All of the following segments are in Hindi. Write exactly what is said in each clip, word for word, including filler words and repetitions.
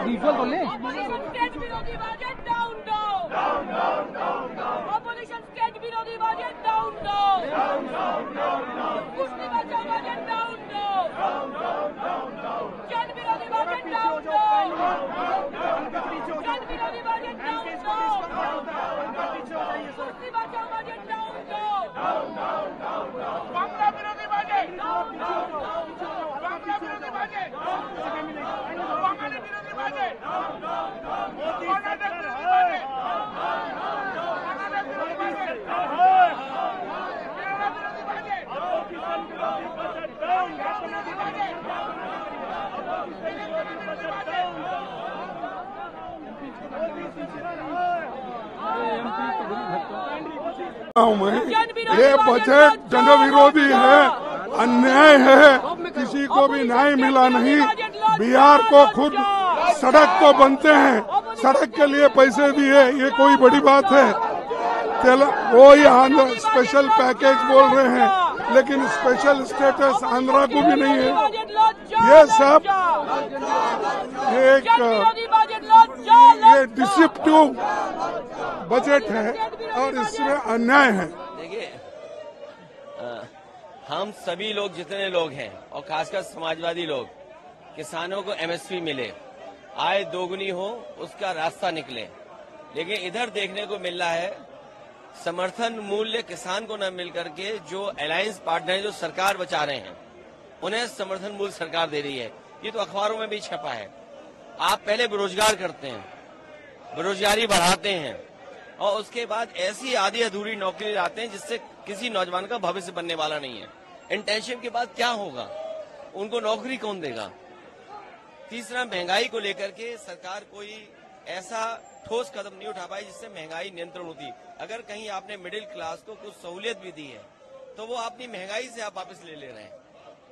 विजुअल तो ले। स्टेट विरोधी budget down down down down down down opposition state विरोधी budget down down down down down कुश्ती बचाओ budget down down down down down state विरोधी बजट डाउन डाउन स्टेट विरोधी बजट डाउन डाउन कुश्ती बचाओ budget down down down down Bangla विरोधी बजट डाउन डाउन बांग्ला विरोधी बजट बांग्ला विरोधी बजट मोदी कर्नाटक विरोधी बजट कर्नाटक विरोधी बजट केरल विरोधी बजट किसान विरोधी बजट डाउन विरोधी बजट ये बजट जन विरोधी है, अन्याय है, किसी को भी न्याय मिला नहीं। बिहार को खुद सड़क तो बनते हैं, सड़क के लिए पैसे दिए, ये कोई बड़ी बात है। वो ही आंध्र स्पेशल पैकेज बोल रहे हैं, लेकिन स्पेशल स्टेटस आंध्रा को भी नहीं है। ये सब एक ये डिसेप्टिव बजट है और इसमें अन्याय है। देखिए, हम सभी लोग जितने लोग हैं और खासकर समाजवादी लोग, किसानों को एमएसपी मिले, आय दोगुनी हो, उसका रास्ता निकले। लेकिन इधर देखने को मिल रहा है समर्थन मूल्य किसान को न मिल करके जो अलायंस पार्टनर है, जो सरकार बचा रहे हैं, उन्हें समर्थन मूल्य सरकार दे रही है। ये तो अखबारों में भी छपा है। आप पहले बेरोजगार करते हैं, बेरोजगारी बढ़ाते हैं और उसके बाद ऐसी आधी अधूरी नौकरी लाते हैं जिससे किसी नौजवान का भविष्य बनने वाला नहीं है। इंटर्नशिप के बाद क्या होगा, उनको नौकरी कौन देगा। तीसरा, महंगाई को लेकर के सरकार कोई ऐसा ठोस कदम नहीं उठा पाई जिससे महंगाई नियंत्रण होती। अगर कहीं आपने मिडिल क्लास को कुछ सहूलियत भी दी है तो वो अपनी महंगाई से आप वापस ले ले रहे हैं।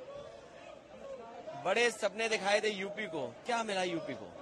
बड़े सपने दिखाए थे यूपी को, क्या मिला यूपी को?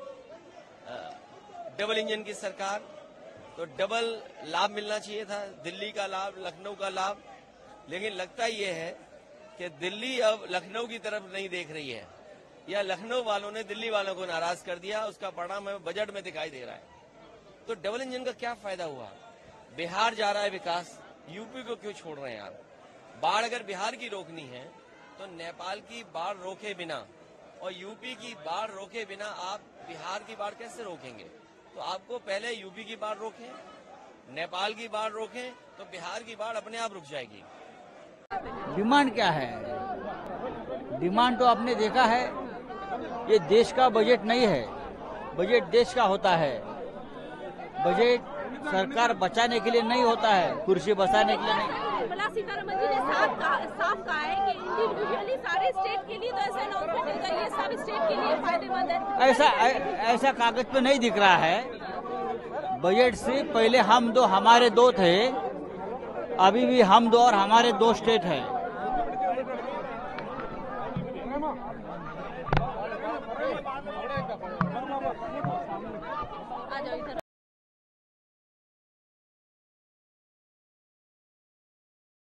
डबल इंजन की सरकार, तो डबल लाभ मिलना चाहिए था, दिल्ली का लाभ, लखनऊ का लाभ। लेकिन लगता ये है कि दिल्ली अब लखनऊ की तरफ नहीं देख रही है, या लखनऊ वालों ने दिल्ली वालों को नाराज कर दिया। उसका परिणाम हमें बजट में दिखाई दे रहा है। तो डबल इंजन का क्या फायदा हुआ? बिहार जा रहा है विकास, यूपी को क्यों छोड़ रहे हैं यार? बाढ़ अगर बिहार की रोकनी है तो नेपाल की बाढ़ रोके बिना और यूपी की बाढ़ रोके बिना आप बिहार की बाढ़ कैसे रोकेंगे? तो आपको पहले यूपी की बाढ़ रोकें, नेपाल की बाढ़ रोकें, तो बिहार की बाढ़ अपने आप रुक जाएगी। डिमांड क्या है? डिमांड तो आपने देखा है, ये देश का बजट नहीं है, बजट देश का होता है। बजट सरकार बचाने के लिए नहीं होता है, कुर्सी बचाने के लिए नहीं। निर्मला सीतारमण जी ने साफ कहा, साफ कहा है कि इंडिविजुअली सारे स्टेट के लिए तो ऐसा अनाउंसमेंट है, ये सब स्टेट के लिए फायदेमंद है। ऐसा ऐसा कागज पे नहीं दिख रहा है। बजट से पहले हम दो हमारे दो थे, अभी भी हम दो और हमारे दो स्टेट है। आ जाओ इधर।